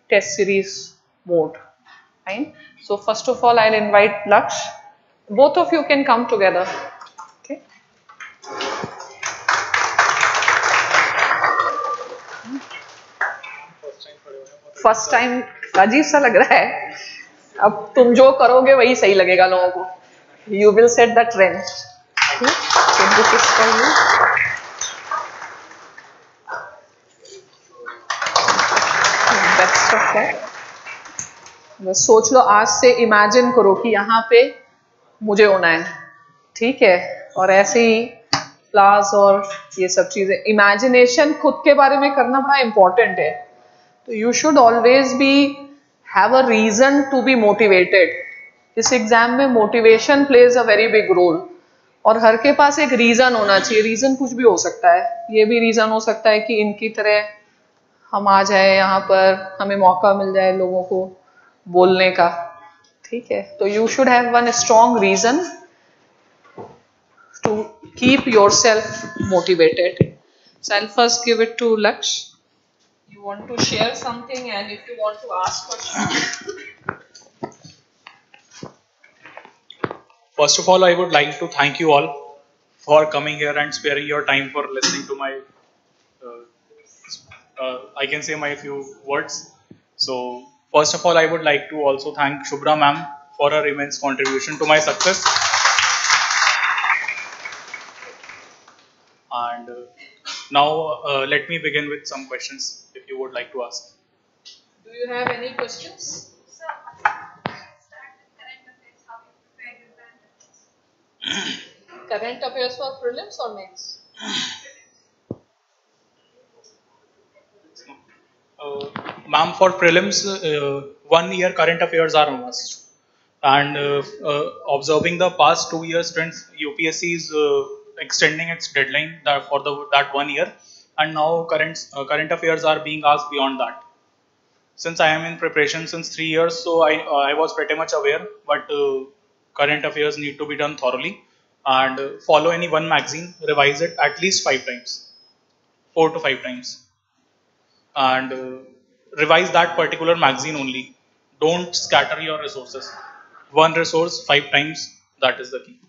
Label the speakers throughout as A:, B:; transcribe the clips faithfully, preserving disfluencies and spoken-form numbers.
A: test series mode. Fine. So first of all, I'll invite Laksh. Both of you can come together. Okay. First time अजीब सा लग रहा है. अब तुम जो करोगे वही सही लगेगा लोगों को. You will set the trend. This is for you. Best of luck. सोच लो, आज से इमेजिन करो कि यहाँ पे मुझे होना है. ठीक है. और ऐसे ही क्लास और ये सब चीजें, इमेजिनेशन खुद के बारे में करना बड़ा इंपॉर्टेंट है. तो you should always be have a reason to be motivated. इस एग्जाम में motivation plays a very big role. और हर के पास एक रीजन होना चाहिए. रीजन कुछ भी हो सकता है. ये भी रीजन हो सकता है कि इनकी तरह हम आ जाए यहाँ पर, हमें मौका मिल जाए लोगों को बोलने का. ठीक है. तो you should have one strong reason to keep yourself motivated. So I'll first give it to Laksh. You want to share something, and if you want to ask questions.
B: First of all, I would like to thank you all for coming here and sparing your time for listening to my, uh, uh, I can say my few words. So first of all, I would like to also thank Shubhra ma'am for her immense contribution to my success. And uh, now uh, let me begin with some questions if you would like to ask.
A: Do you have any questions?
C: Sir, start with current affairs. How you prepare your current affairs?
A: Current affairs for prelims or mains?
B: Uh, Ma'am, for prelims, uh, one year current affairs are must. And uh, uh, observing the past two years trends, U P S C is uh, extending its deadline that for the that one year, and now current uh, current affairs are being asked beyond that. Since I am in preparation since three years, so I uh, I was pretty much aware, but uh, current affairs need to be done thoroughly, and uh, follow any one magazine, revise it at least five times, four to five times, and uh, revise that particular magazine only. Don't scatter your resources. One resource five times, that is the key.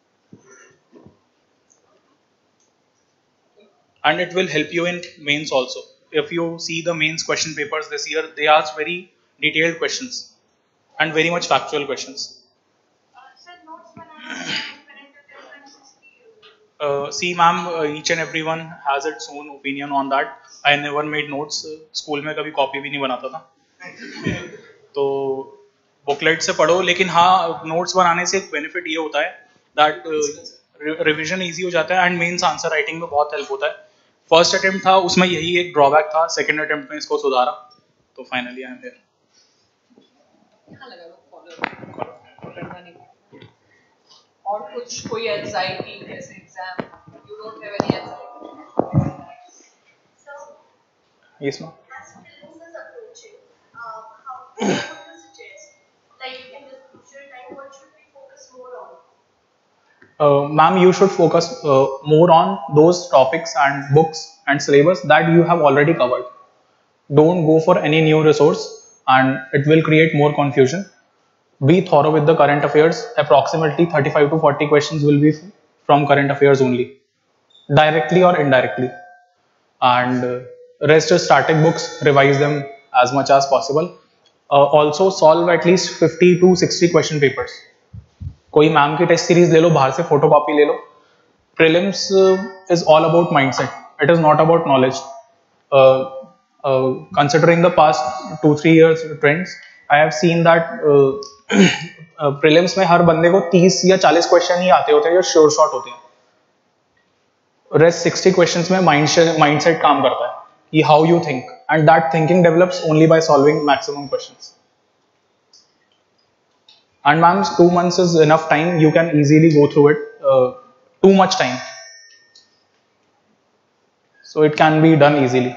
B: And it will help you in mains also. If you see the mains question papers this year, they ask very detailed questions and very much factual questions.
C: Uh, sir, notes banana current affairs and history.
B: Uh, see ma'am, uh, each and everyone has its own opinion on that. I never made notes. School में कभी copy भी नहीं बनाता था. तो booklet से पढ़ो, लेकिन हाँ नोट्स बनाने से एक बेनिफिट ये होता है दैट रिवीजन इजी हो जाता है एंड मेंस आंसर राइटिंग में बहुत हेल्प होता है. फर्स्ट अटेम्प्ट था, उसमें यही एक ड्रॉबैक था. सेकंड अटेम्प्ट में इसको सुधारा, तो फाइनली आई एम हियर.
A: और कुछ कोई एंजाइटी जैसे exam? You don't have any anxiety?
B: Yes ma'am.
C: As prelims is approaching, uh, how would you suggest, like in this crucial time, what should we focus more on?
B: Uh, ma'am, you should focus uh, more on those topics and books and syllabus that you have already covered. Don't go for any new resource, and it will create more confusion. Be thorough with the current affairs. Approximately thirty-five to forty questions will be from current affairs only, directly or indirectly. And uh, rest is static books. Revise them as much as possible. Uh, also solve at least fifty to sixty question papers. कोई ma'am की test series ले लो, बाहर से photocopy ले लो. Prelims is all about mindset. It is not about knowledge. Considering the past two three years trends, I have seen that prelims में हर बंदे को तीस या चालीस क्वेश्चन ही आते होते हैं जो श्योर शॉट होते हैं. रेस्ट सिक्सटी क्वेश्चंस में माइंड माइंडसेट काम करता है कि how you think, and that thinking develops only by solving maximum questions. And ma'am, two months is enough time. You can easily go through it. Uh, too much time, so it can be done easily.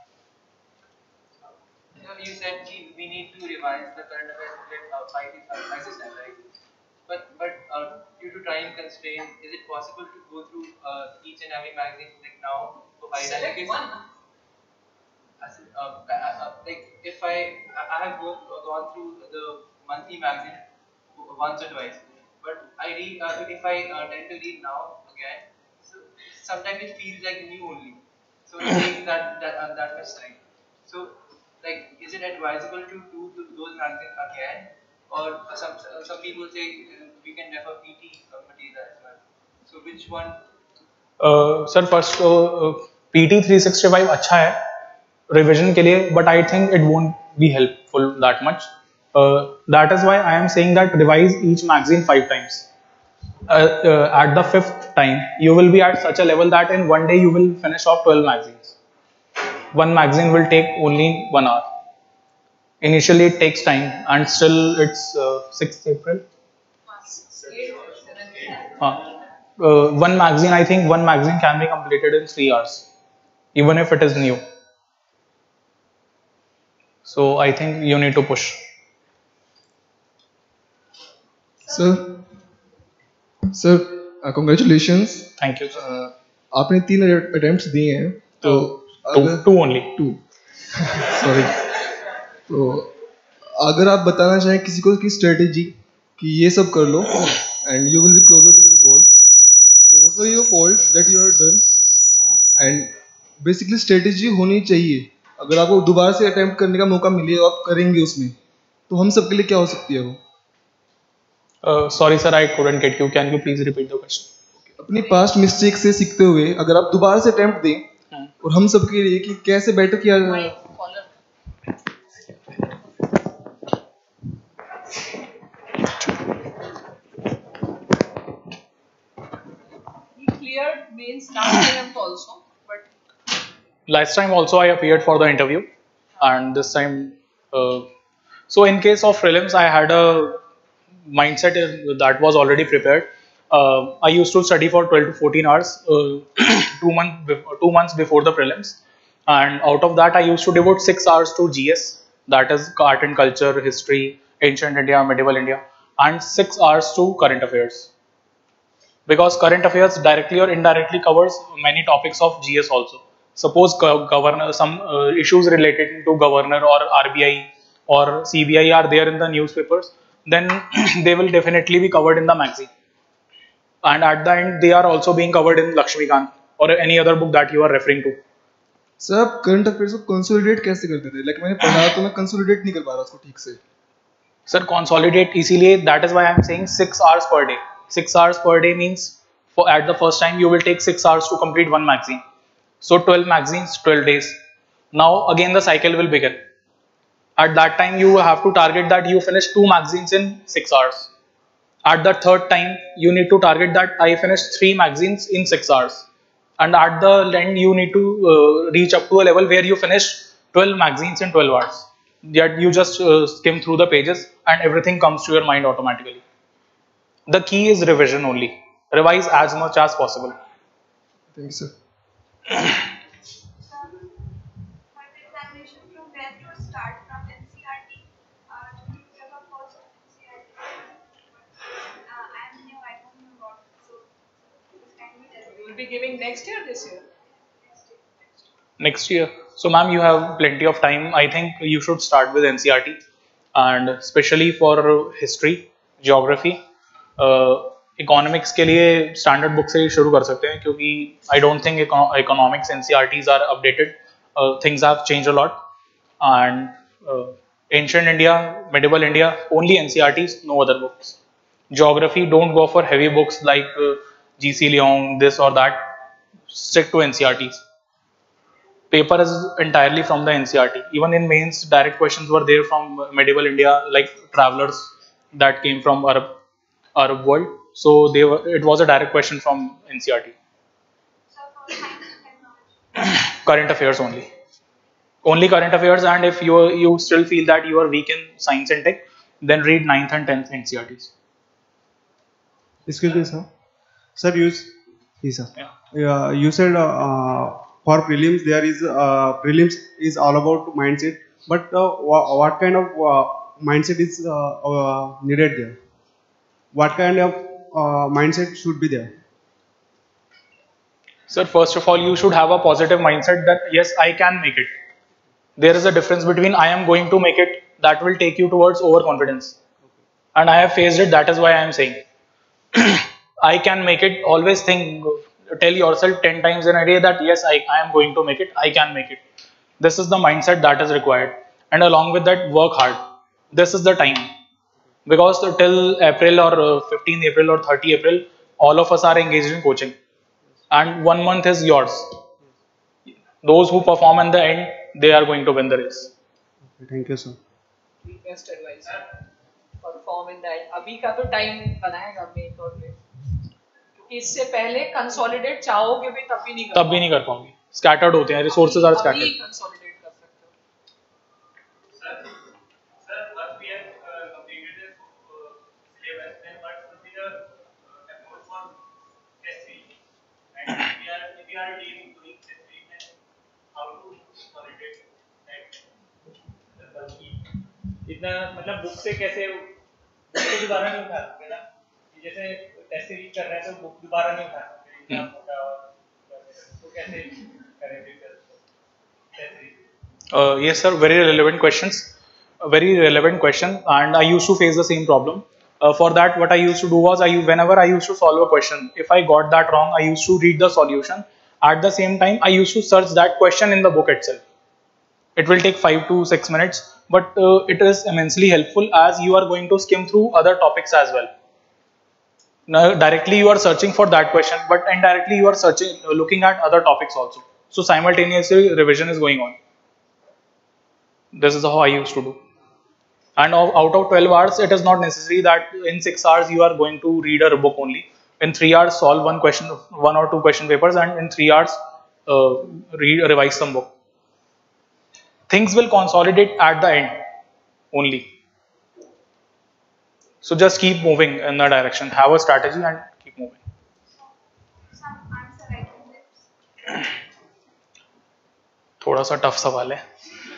D: You know, you said we need to revise the current affairs booklet uh, five to five to seven, right? But but uh, due to time constraint, is it possible to go through uh, each and every magazine like now to hide
A: Select one.
D: as in, uh, uh, uh, like if I I have go, gone through the monthly magazine once or twice, but I read uh, if I uh, tend to read now again, so sometimes it feels like new only. So it takes that that uh, that much time. So like, is it advisable to do th- those magazines again, or uh, some uh, some people say uh, we can refer P T uh, material as well. So which one?
B: Uh, sir, first तो P T three sixty-five अच्छा है revision के लिए, but I think it won't be helpful that much. Uh, that is why I am saying that revise each magazine five times. Uh, uh, at the fifth time, you will be at such a level that in one day you will finish off twelve magazines. One magazine will take only one hour. Initially, it takes time, and still it's uh, sixth April. Huh. Uh, one magazine, I think one magazine can be completed in three hours, even if it is new. So I think you need to push.
E: Sir, sir, uh, congratulations.
B: Thank you.
E: Uh, आपने तीन attempts दिए हैं तो
B: two, two only.
E: Two sorry तो अगर आप बताना चाहें किसी को की स्ट्रेटेजी कि ये सब कर लो and you will be closer to your goal, so what were your faults that you have done and basically strategy होनी चाहिए. अगर आपको दोबारा से अटेम्प्ट करने का मौका मिले और आप करेंगे उसमें, तो हम सबके लिए क्या हो सकती है वो?
B: Uh, sorry sir, I couldn't get you. Can you please repeat the question?
E: अपनी पास्ट मिस्टेक से सीखते हुए अगर आप दोबारा से अटेम्प्ट दें और हम सबके लिए कि कैसे बेटर किया जाए.
A: He cleared means last attempt also, but
B: Last time also I appeared for the interview, and this time, uh, so in case of prelims, I had a mindset that was already prepared. Uh, I used to study for twelve to fourteen hours, uh, two months two months before the prelims, and out of that I used to devote six hours to G S, that is art and culture, history, ancient India, medieval India, and six hours to current affairs. Because current affairs directly or indirectly covers many topics of G S also. Suppose governor, some uh, issues related to governor or R B I or C B I are there in the newspapers, then they will definitely be covered in the magazine. And at the end, they are also being covered in Lakshmikant or any other book that you are referring to.
E: Sir आप current affairs को consolidate कैसे करते थे? Like मैंने पढ़ा तो मैं consolidate नहीं कर पा रहा उसको ठीक से.
B: Sir, consolidate इसीलिए, that is why I am saying six hours per day. Six hours per day means for at the first time you will take six hours to complete one magazine. So twelve magazines, twelve days. Now again the cycle will begin. At that time you have to target that you finish two magazines in six hours. At the third time you need to target that I finished three magazines in six hours. And at the end you need to uh, reach up to a level where you finish twelve magazines in twelve hours. Yet you just uh, skim through the pages and everything comes to your mind automatically. The key is revision only. Revise as much as possible.
E: Thank you, sir.
C: For the examination, from where to start, from N C R T uh, to the other course of N C R T. Uh, I am new, I don't know what, so this can be tell
A: you will be giving next year, this year.
B: Next year. So ma'am, you have plenty of time. I think you should start with N C R T, and especially for history, geography, uh, economics के लिए standard book से शुरू कर सकते हैं, क्योंकि I don't think economics N C R Ts are updated. Uh, things have changed a lot, and uh, ancient India, medieval India, only N C R Ts, no other books. Geography, don't go for heavy books like uh, G C Leong, this or that. Stick to N C R Ts. Paper is entirely from the N C R T. Even in mains, direct questions were there from medieval India, like travelers that came from Arab, Arab world. So they were, it was a direct question from N C R T.
C: So for science and technology.
B: Current affairs only. Only current affairs, and if you you still feel that you are weak in science and tech, then read ninth and tenth N C R Ts.
F: Excuse me, sir. Sir, you, yes, sir.
B: Yeah.
F: Yeah, you said uh, uh, for prelims there is uh, prelims is all about mindset, but uh, wha- what kind of uh, mindset is uh, uh, needed there? What kind of uh, mindset should be there?
B: Sir, first of all, you should have a positive mindset that yes, I can make it. There is a difference between I am going to make it, that will take you towards overconfidence. And I have faced it, that is why I am saying. I can make it, always think, tell yourself ten times in a day that yes, I, I am going to make it, I can make it. This is the mindset that is required. And along with that, work hard. This is the time. Because till April or uh, fifteenth April or thirtieth April, all of us are engaged in coaching. And one month is yours. Those who perform in the end, they are going to win the race.
F: Thank you, sir.
A: Best advice. Perform in that. अभी का तो time बनाएगा make और break. क्योंकि इससे पहले consolidate चाहोगे भी तब भी नहीं कर
B: तब भी नहीं कर पाओगे. Scattered होते हैं. Resources are scattered.
A: अभी consolidate कर सकते हो.
G: Sir, sir, once we have uh, completed the uh, syllabus, then what would be the uh, approach for test series? And if we are if we are doing doing test series, then how to consolidate that? इतना मतलब book से कैसे book को दोबारा नहीं उठा सकते ना, जैसे टेस्ट सीरीज कर रहे हैं तो बुक दोबारा नहीं उठा सकते, इतना मोटा तो कैसे करेंगे test series?
B: Yes sir, very relevant questions, a very relevant question, and I used to face the same problem. Uh, for that, what I used to do was, I whenever I used to solve a question, if I got that wrong, I used to read the solution. At the same time, I used to search that question in the book itself. It will take five to six minutes, but uh, it is immensely helpful as you are going to skim through other topics as well. Now, directly you are searching for that question, but indirectly you are searching, uh, looking at other topics also. So simultaneously revision is going on. This is how I used to do. And of, out of twelve hours, it is not necessary that in six hours you are going to read a book only. In three hours, solve one question, one or two question papers, and in three hours, uh, read, revise some book. Things will consolidate at the end only. So just keep moving in that direction. Have a strategy and keep moving.
C: Some answer writing tips.
B: थोड़ा सा tough सवाल है.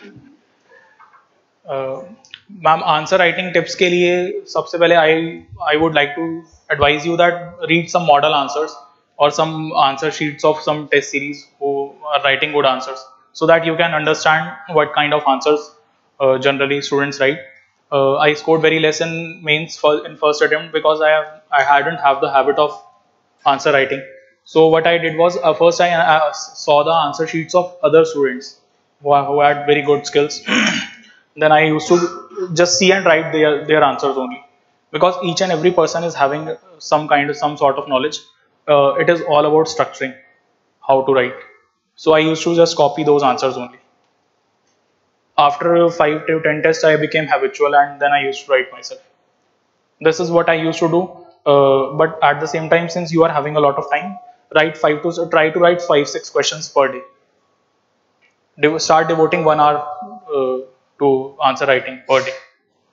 B: Ma'am answer writing tips के लिए सबसे पहले I I would like to advise you that read some model answers और some answer sheets of some test series who are writing good answers, so that you can understand what kind of answers uh, generally students write. Uh, I scored very less in mains for, in first attempt because I have I hadn't have the habit of answer writing. So what I did was uh, first I uh, saw the answer sheets of other students who, who had very good skills. Then I used to just see and write their their answers only, because each and every person is having some kind of some sort of knowledge. Uh, it is all about structuring how to write. So I used to just copy those answers only. After five to ten tests, I became habitual, and then I used to write myself. This is what I used to do. Uh, but at the same time, since you are having a lot of time, write five to try to write five six questions per day. De start devoting one hour uh, to answer writing per day.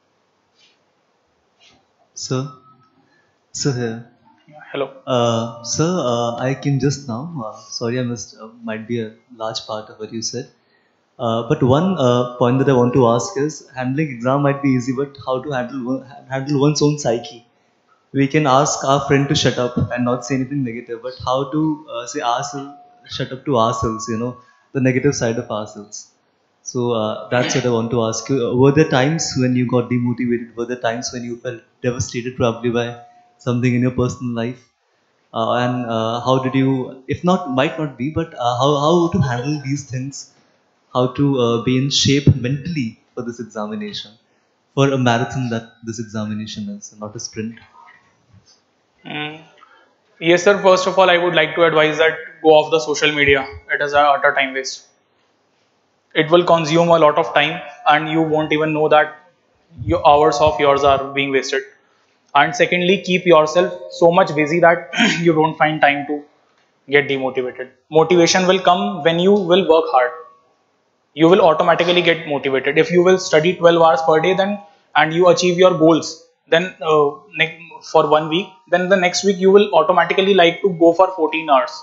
H: Sir, sir here.
B: Hello.
H: Uh, sir, uh, I came just now. Uh, sorry, I missed. Uh, might be a large part of what you said. Uh, but one uh, point that I want to ask is, handling exam might be easy, but how to handle one, handle one's own psyche? We can ask our friend to shut up and not say anything negative, but how to uh, say ourselves, shut up to ourselves? You know, the negative side of ourselves. So uh, that's what I want to ask you. Uh, were there times when you got demotivated? Were there times when you felt devastated, probably by something in your personal life? Uh, and uh, how did you, if not, might not be, but uh, how, how to handle these things, how to uh, be in shape mentally for this examination, for a marathon that this examination is, not a sprint?
B: Mm. Yes sir, first of all I would like to advise that go off the social media. It is a utter time waste. It will consume a lot of time and you won't even know that your hours of yours are being wasted. And secondly, keep yourself so much busy that you don't find time to get demotivated. Motivation will come when you will work hard. You will automatically get motivated. If you will study twelve hours per day then and you achieve your goals, then uh, for one week, then the next week you will automatically like to go for fourteen hours.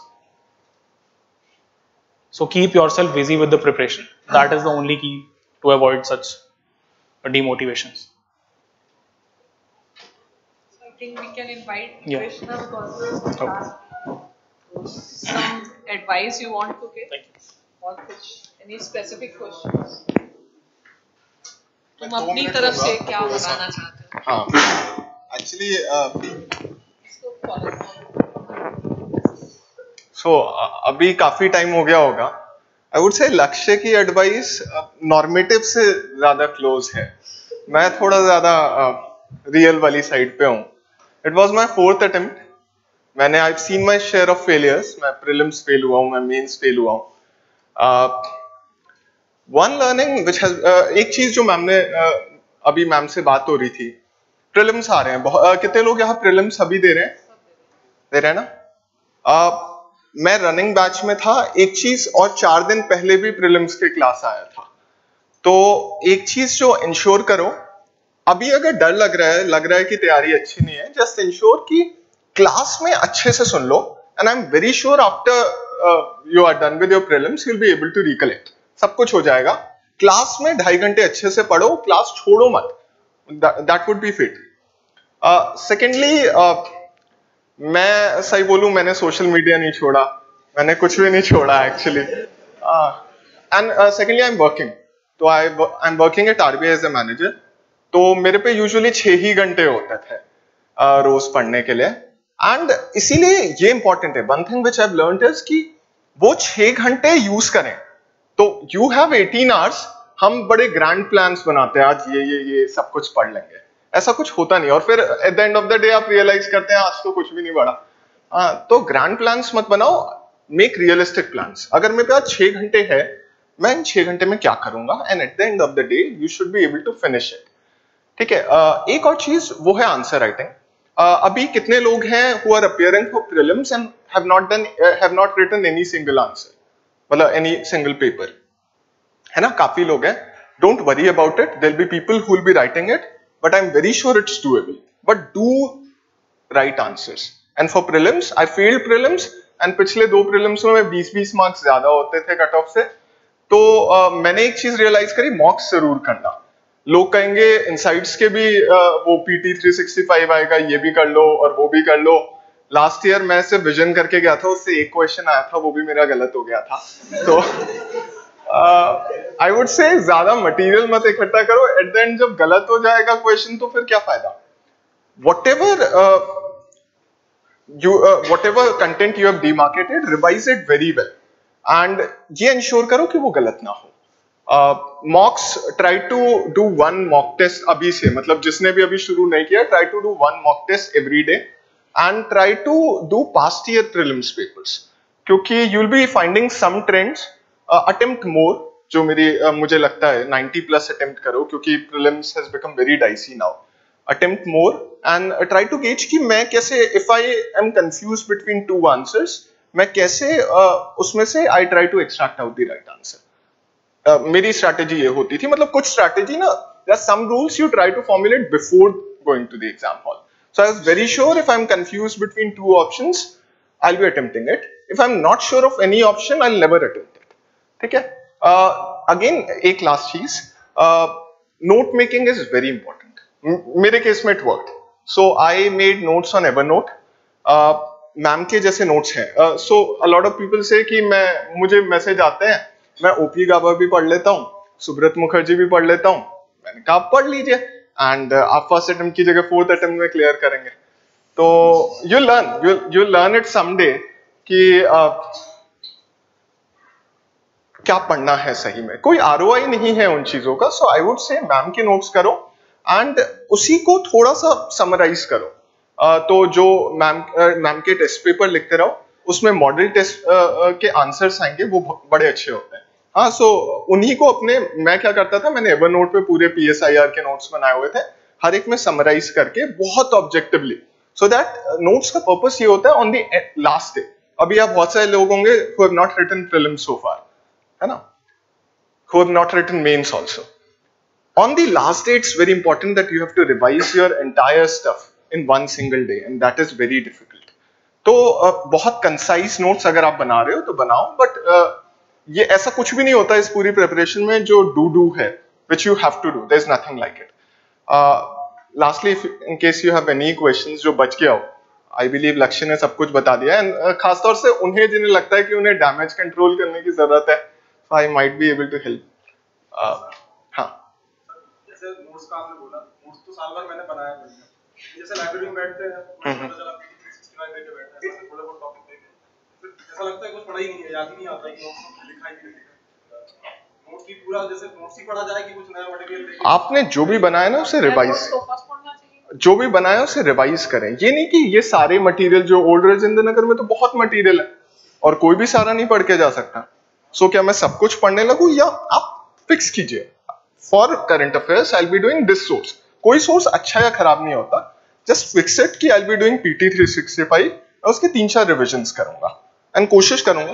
B: So keep yourself busy with the preparation. That is the only key to avoid such demotivations.
A: I think we can invite
B: Yeah.
A: Krishna because
B: Okay.
A: some advice you want to give
B: Thank you.
A: or कुछ any specific questions? तुम अपनी तरफ से क्या बताना चाहते हो?
I: हाँ, एक्चुअली
A: इसको follow
I: सो अभी काफी टाइम हो गया होगा. आई वुड से लक्ष्य की एडवाइस नॉर्मेटिव से ज्यादा क्लोज है. मैं थोड़ा ज्यादा रियल वाली साइड पे हूँ. It was my fourth attempt. मैंने I seen my share of failures. मैं प्रीलिम्स फेल हुआ हूँ, मैं मेंस फेल हुआ हूँ. वन लर्निंग विच हैज, एक चीज जो मैम ने uh, अभी मैम से बात हो रही थी, प्रीलिम्स आ रहे हैं. uh, कितने लोग यहाँ प्रीलिम्स अभी दे रहे हैं? दे रहे हैं ना? uh, मैं रनिंग बैच में था. एक चीज, और चार दिन पहले भी प्रीलिम्स के क्लास आया था. तो एक चीज जो इंश्योर करो, अभी अगर डर लग रहा है, लग रहा है कि तैयारी अच्छी नहीं है, जस्ट इंश्योर कि क्लास में अच्छे से सुन लो. And I am very sure after you are done with your prelims you will be able to recollect. सब कुछ हो जाएगा. क्लास में ढाई घंटे अच्छे से पढ़ो, क्लास छोड़ो मत. That would be fit. Secondly, मैं सही बोलूं, मैंने सोशल मीडिया नहीं छोड़ा, मैंने कुछ भी नहीं छोड़ा actually. And secondly I am working. तो I I am working at RBI as a manager. तो मेरे पे यूजुअली छह ही घंटे होते थे uh, रोज पढ़ने के लिए. एंड इसीलिए ये इंपॉर्टेंट है. One thing which I have learned is कि वो छह घंटे यूज करें. तो यू हैव एटीन आवर्स. हम बड़े ग्रैंड प्लान्स बनाते हैं, आज ये ये ये सब कुछ पढ़ लेंगे. ऐसा कुछ होता नहीं. और फिर at the end of the day आप रियलाइज करते हैं आज तो कुछ भी नहीं पढ़ा. uh, तो ग्रैंड प्लान्स मत बनाओ, मेक रियलिस्टिक प्लान्स. अगर मेरे पास छह घंटे है, मैं इन छह घंटे में क्या करूंगा, and at the end of the day you should be able to finish it. ठीक है. uh, एक और चीज वो है आंसर राइटिंग. uh, अभी कितने लोग हैं who are appearing for prelims and have not done have not written any single answer, मतलब एनी सिंगल पेपर, है ना? काफी लोग हैं. Don't worry about it. There will be people who will be writing it, but I am very sure it's doable. But do write answers. And for prelims, I failed prelims and पिछले दो prelims में मैं बीस बीस marks ज्यादा होते थे cut off से. तो uh, मैंने एक चीज रियलाइज करी, मॉक्स जरूर करना. लोग कहेंगे इनसाइट्स के भी uh, वो पीटी थ्री सिक्सटी फाइव आएगा, ये भी कर लो और वो भी कर लो. लास्ट ईयर मैं सिर्फ विजन करके गया था, उससे एक क्वेश्चन आया था, वो भी मेरा गलत हो गया था. तो आई वुड से ज्यादा मटेरियल मत इकट्ठा करो. एट द एंड जब गलत हो जाएगा क्वेश्चन तो फिर क्या फायदा. Whatever you whatever content you have demarcated, revise it very well. And ये इंश्योर करो कि वो गलत ना हो. Mocks, try to do one mock test अभी से, मतलब जिसने भी अभी शुरू नहीं किया, try to do one mock test every day and try to do past year prelims papers, क्योंकि you will be finding some trends. Attempt more, जो मेरी uh, मुझे लगता है नाइंटी प्लस अटेम्प्ट करो, क्योंकि prelims has become very dicey now. Attempt more and try to gauge कि मैं कैसे, if I am confuse between two answers, मैं कैसे uh, उसमें से I try to extract out the right answer. मेरी स्ट्रैटेजी ये होती थी. मतलब कुछ स्ट्रैटेजी ना, there are some rules you try to formulate before going to the exam hall. So I was very sure if I am confused between two options, I will be attempting it. If I am not sure of any option, I will never attempt it. ठीक है. Again एक last चीज, note making is very important. मेरे case में it worked. So I made notes on Evernote. Ma'am के जैसे notes हैं. So a lot of people say कि मैं, मुझे मैसेज आते हैं, मैं ओपी गाबा भी पढ़ लेता हूँ, सुब्रत मुखर्जी भी पढ़ लेता हूँ. मैंने कहा आप पढ़ लीजिए एंड uh, आप फर्स्ट अटेम्प्ट की जगह फोर्थ अटेम्प्ट में क्लियर करेंगे. तो you learn you you learn it someday कि uh, क्या पढ़ना है सही में. कोई आरओआई नहीं है उन चीजों का. So I would say ma'am के नोट्स करो एंड उसी को थोड़ा सा समराइज करो. uh, तो जो मैम मैम के टेस्ट पेपर लिखते रहो, उसमें मॉडल टेस्ट uh, के आंसर्स आएंगे, वो बड़े अच्छे होते हैं. हाँ, सो so, उन्हीं को अपने, मैं क्या करता था, मैंने एवरनोट पे पूरे पीएसआईआर के नोट्स बनाए हुए थे, हर एक में समराइज करके बहुत ऑब्जेक्टिवली, सो दैट नोट्स का पर्पस ये होता है ऑन द लास्ट डे. अभी आप बहुत सारे लोग होंगे who have not written prelims so far, है ना, who have not written mains also. On the last day, it's very important that you have to revise your entire stuff in one single day, and that is very difficult. तो uh, बहुत concise notes अगर आप बना रहे हो तो बनाओ, but uh, ये ऐसा कुछ भी नहीं होता इस पूरी प्रिपरेशन में जो डू डू है, which you have to do. There is nothing like it. Uh, lastly, if, in case you have any questions जो बच गया हो, I believe लक्ष्य ने सब कुछ बता दिया. एंड uh, खासतौर से उन्हें जिन्हें लगता है कि उन्हें डैमेज कंट्रोल करने की जरूरत है, so I might be able to help. uh, हाँ
J: जैसे नोट्स का आपने बोला, नोट्स तो साल भर मैंने बनाया नहीं है, जैसे लाइब्रेरी में बैठते हैं पता चला कि तीन सौ पैंसठ लेके बैठे हैं, थोड़े बहुत टॉपिक देखे, फिर ऐसा लगता है कुछ पढ़ा ही नहीं है, याद ही नहीं आता कि नोट्स लिखा ही नहीं है, नोट्स की पूरा जैसे नोट्स ही पढ़ा जाए कि कुछ नया मटेरियल लेके।
I: आपने जो भी बनाया ना उसे रिवाइज, जो भी बनाया उसे रिवाइज करें। ये नहीं कि ये सारे मटेरियल जो ओल्ड राजेंद्र नगर में तो बहुत मटेरियल है और कोई भी सारा नहीं पढ़ के जा सकता, सो so, क्या मैं सब कुछ पढ़ने लगूं, या आप फिक्स कीजिए for current affairs I will be doing this source. कोई सोर्स अच्छा या खराब नहीं होता, जस्ट फिक्स इट कि I will be doing PT three sixty five और उसके तीन चार रिविजन्स करूंगा एंड कोशिश करूंगा।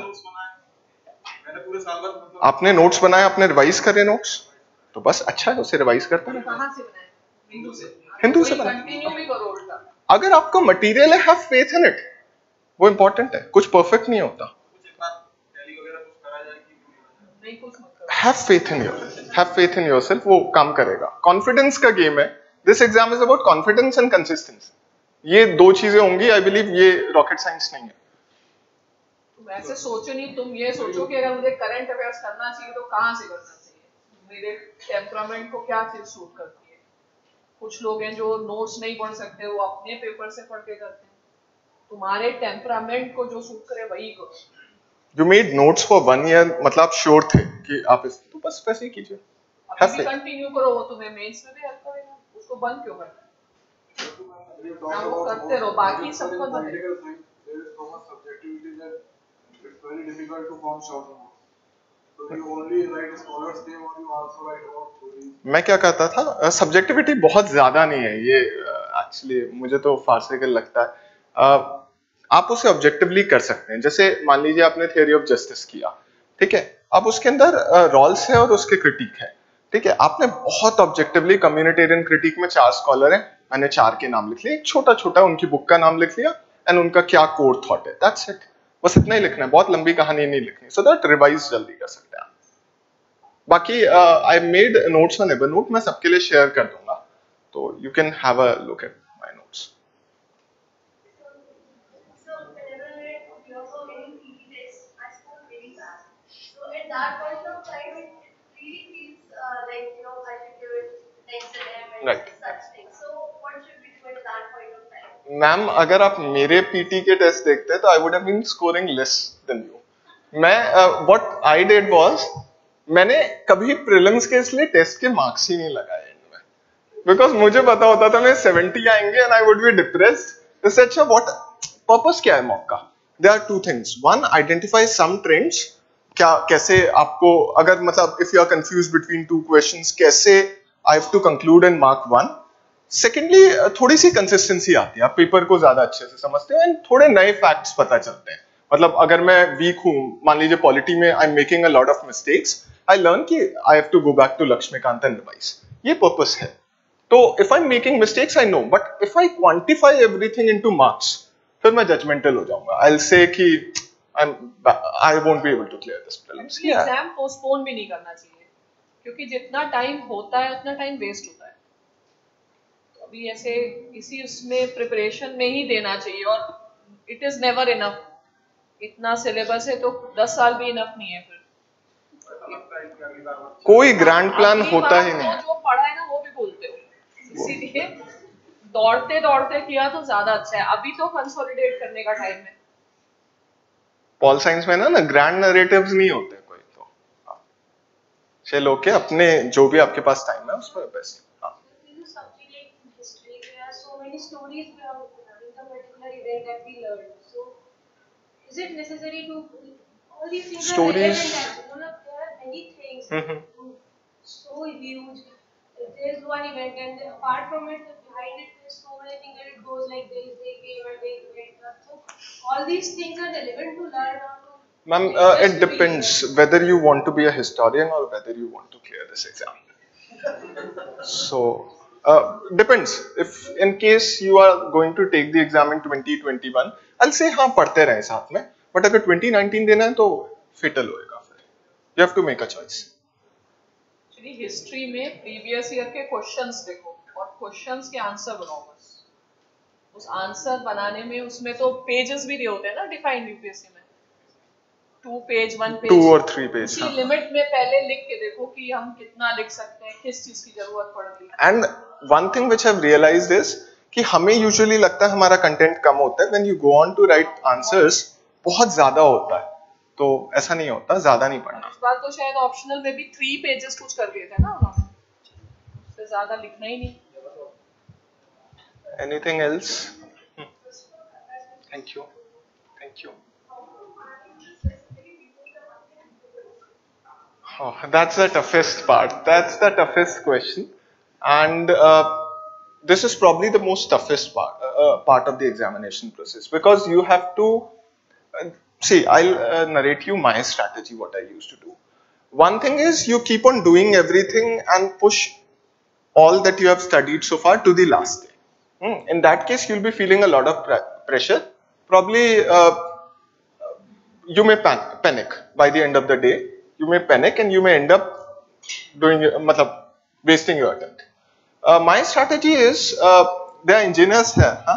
I: आपने नोट्स बनाए, आपने रिवाइज करे नोट्स, तो बस अच्छा है, उसे रिवाइज करते रहे।
A: कहां से बनाए? हिंदू से।
I: हिंदू से बनाए।
A: कंटिन्यू भी करो उल्टा।
I: अगर आपका मटेरियल है, हैव फेथ इन इट, वो इंपॉर्टेंट है, कुछ परफेक्ट नहीं होता। Have faith in your, have faith in yourself, वो काम करेगा। कॉन्फिडेंस का गेम है, this exam is about confidence and consistency. ये दो चीजें होंगी, आई बिलीव ये रॉकेट साइंस नहीं है।
A: तुम ऐसे सोचो नहीं, तुम ये सोचो कि अगर मुझे करंट अफेयर्स करना चाहिए तो कहाँ से करना चाहिए, मेरे टेम्परामेंट को क्या चीज सूट करती है। कुछ लोग हैं जो नोट्स नहीं पढ़ सकते, वो अपने पेपर से पढ़ के करते हैं। तुम्हारे टेम्परामेंट को जो सूट करे वही करो।
I: You made notes for one year, मतलब आप श्योर थे कि आप इस, तो बस वैसे ही कीजिए।
A: अभी भी कंटिन्यू करो, वो तुम्हें मेंस में भी हेल्प करेगा। उसको बंद क्यों करना है? ना वो करते रहो, बाकी सबको बंद।
I: मैं क्या कहता था, सब्जेक्टिविटी uh, बहुत ज्यादा नहीं है ये, एक्चुअली uh, मुझे तो फार्सिकल लगता है। uh, आप उसे ऑब्जेक्टिवली कर सकते हैं। जैसे मान लीजिए आपने थियरी ऑफ जस्टिस किया, ठीक है, अब उसके अंदर रॉल्स है और उसके क्रिटिक है, ठीक है, आपने बहुत ऑब्जेक्टिवली, कम्युनिटेरियन क्रिटिक में चार स्कॉलर हैं, मैंने चार के नाम लिख लिए, एक छोटा छोटा उनकी बुक का नाम लिख लिया एंड उनका क्या कोर थॉट है, दैट्स इट। बस इतना ही लिखना है, बहुत लंबी कहानी नहीं लिखनी, सो दैट रिवाइज जल्दी कर सकते हैं। बाकी I made notes on Evernote, मैं सबके लिए शेयर कर दूंगा, तो you can have a look at my notes.
C: That point of time, it really feels uh, like, you know, I should give it next attempt and
I: right.
C: such things. So, what should we do at that point of time?
I: Ma'am, अगर आप मेरे PT के test देखते तो I would have been scoring less than you. मैं what I did was, मैंने कभी prelims के इसलिए टेस्ट के मार्क्स ही नहीं लगाए इनमें, बिकॉज मुझे पता होता था मैं सेवेंटी आएंगे and I would be depressed. इससे अच्छा व्हाट पर्पस क्या है मॉक का? There are two things, one identify some trends, क्या कैसे आपको, अगर मतलब if you are confuse between two questions, कैसे I have to conclude in mark one. Secondly थोड़ी सी कंसिस्टेंसी आती है, आप पेपर को ज्यादा अच्छे से समझते हैं एंड थोड़े नए फैक्ट्स पता चलते हैं। मतलब अगर मैं वीक हूँ, मान लीजिए पॉलिटी में I am making a lot of mistakes, I learn कि I have to go back to Laxmikanth and revise, ये पर्पस है। तो if I am making mistakes I know, but if I quantify everything into marks, फिर मैं judgemental हो जाऊंगा। I will say कि I'm, I won't be able to clear this prelims.
A: Yeah. Exam postpone भी नहीं करना चाहिए, क्योंकि जितना टाइम होता है उतना टाइम वेस्ट होता है। तो अभी ऐसे इसी उसमें प्रिपरेशन में ही देना चाहिए, और इट इज नेवर इनफ। इतना सिलेबस है तो दस साल भी इनफ नहीं है। फिर
I: कोई ग्रैंड प्लान होता ही नहीं।
A: जो पढ़ा है ना वो भी भूलते हो, इसीलिए दौड़ते दौड़ते किया तो ज्यादा अच्छा है। अभी तो कंसोलिडेट करने का टाइम है।
I: पॉल साइंस में ना ना ग्रैंड नैरेटिव्स नहीं होते कोई, तो चलो के अपने जो भी आपके पास टाइम है उस पर बेस्ट। हां, stories,
C: so huge. There's one event, and apart from it, behind it, there's so many things that it goes like this. They came and they went. So all these things are relevant to learn how to.
I: Ma'am, uh, it depends whether you want to be a historian or whether you want to clear this exam. So uh, depends. If in case you are going to take the exam in twenty twenty-one, I'll say हाँ पढ़ते रहे साथ में. But अगर twenty nineteen देना है तो fatal होएगा फिर. You have to make a choice.
A: History में प्रीवियस ईयर के क्वेश्चंस देखो और क्वेश्चंस के आंसर बनाओ। बस उस आंसर बनाने में उसमें तो पेजेस भी दिए होते हैं ना डिफाइंड यूपीएससी में, two page one page
I: two और थ्री पेज
A: इसी लिमिट में पहले लिख के देखो कि हम कितना लिख सकते हैं, किस चीज की जरूरत पड़ रही है।
I: And one thing which I have realised is कि हमें यूजुअली लगता है हमारा कंटेंट कम होता है, when you go on to write answers बहुत ज्यादा होता है, तो ऐसा नहीं होता, ज्यादा नहीं पढ़ना।
A: इस बार तो शायद ऑप्शनल में भी थ्री पेजेस कुछ कर दिए थे ना उन्होंने, उससे ज्यादा लिखना ही नहीं।
I: Anything else? Thank you thank you. Oh, that's the toughest part. That's the toughest question, and uh, this is probably the most toughest part uh, uh, part of the examination process, because you have to uh, see. I'll uh, narrate you my strategy. What I used to do. One thing is you keep on doing everything and push all that you have studied so far to the last day. Hmm. In that case, you'll be feeling a lot of pre pressure. Probably uh, you may pan panic by the end of the day. You may panic and you may end up doing, uh, matlab, wasting your attempt. Uh, my strategy is, uh, there are engineers here, huh?